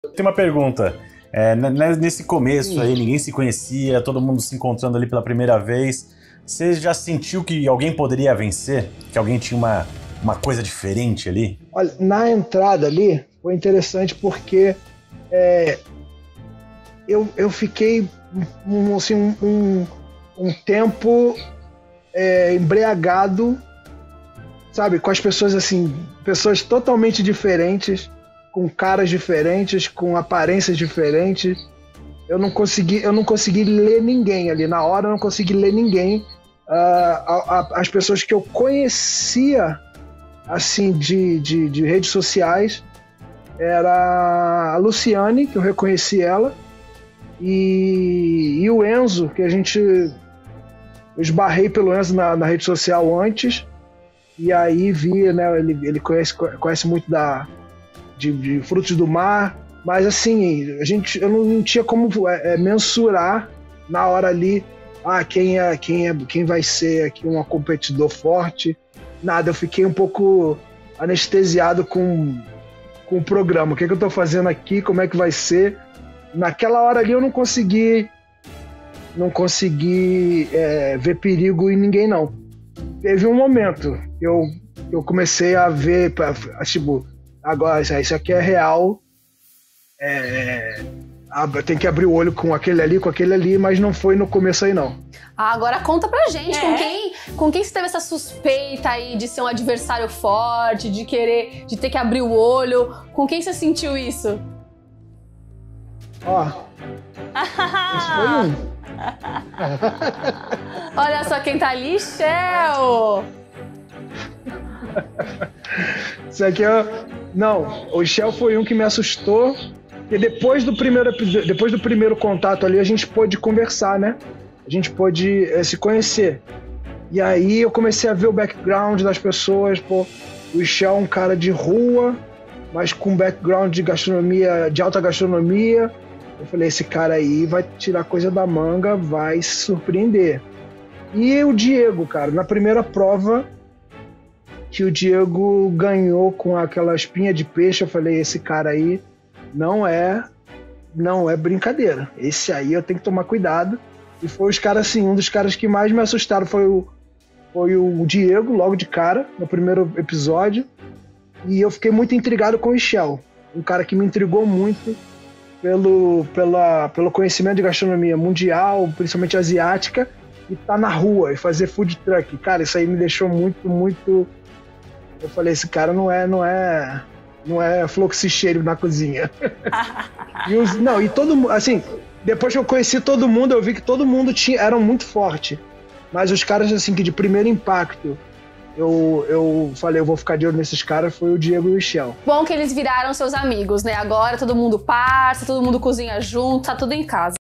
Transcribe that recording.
Tem uma pergunta. Nesse começo aí, ninguém se conhecia, todo mundo se encontrando ali pela primeira vez. Você já sentiu que alguém poderia vencer? Que alguém tinha uma coisa diferente ali? Olha, na entrada ali foi interessante porque eu fiquei um tempo embriagado, sabe, com as pessoas assim, pessoas totalmente diferentes, com caras diferentes, com aparências diferentes. Eu não consegui ler ninguém ali. Na hora eu não consegui ler ninguém. As pessoas que eu conhecia assim de redes sociais era a Luciane, que eu reconheci ela, e o Enzo, que eu esbarrei pelo Enzo na rede social antes, e aí vi, né, ele conhece muito de frutos do mar, mas assim, eu não tinha como mensurar na hora ali, quem vai ser aqui um competidor forte, nada, eu fiquei um pouco anestesiado com o programa, o que eu tô fazendo aqui, como é que vai ser. Naquela hora ali eu não consegui ver perigo em ninguém, não. Teve um momento eu comecei a ver, tipo, agora isso aqui é real, tem que abrir o olho com aquele ali, mas não foi no começo aí, não. Agora conta pra gente, com quem você teve essa suspeita aí de ser um adversário forte, de ter que abrir o olho, com quem você sentiu isso? Ó, esse foi um. Olha só quem tá ali, Shell! Isso aqui não, o Shell foi um que me assustou. E depois do primeiro contato ali, a gente pôde conversar, né? A gente pôde se conhecer. E aí eu comecei a ver o background das pessoas. Pô, o Shell é um cara de rua, mas com background de gastronomia, de alta gastronomia. Eu falei, esse cara aí vai tirar coisa da manga, vai se surpreender. E o Diego, cara, na primeira prova que o Diego ganhou com aquela espinha de peixe, eu falei, esse cara aí não é brincadeira. Esse aí eu tenho que tomar cuidado. E foi os caras, assim, um dos caras que mais me assustaram foi o Diego, logo de cara, no primeiro episódio. E eu fiquei muito intrigado com o Shell, um cara que me intrigou muito pelo conhecimento de gastronomia mundial, principalmente asiática, e tá na rua, e fazer food truck. Cara, isso aí me deixou muito, muito... Eu falei, esse cara não é fluxicheiro na cozinha. E todo mundo, assim, depois que eu conheci todo mundo, eu vi que todo mundo era muito forte. Mas os caras, assim, que de primeiro impacto, eu falei, eu vou ficar de olho nesses caras, foi o Diego e o Shell. Bom que eles viraram seus amigos, né? Agora todo mundo parça, todo mundo cozinha junto, tá tudo em casa.